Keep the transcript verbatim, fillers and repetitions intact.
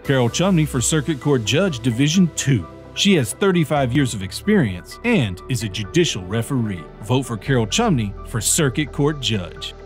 Carol Chumney for Circuit Court Judge Division two. She has thirty-five years of experience and is a judicial referee. Vote for Carol Chumney for Circuit Court Judge.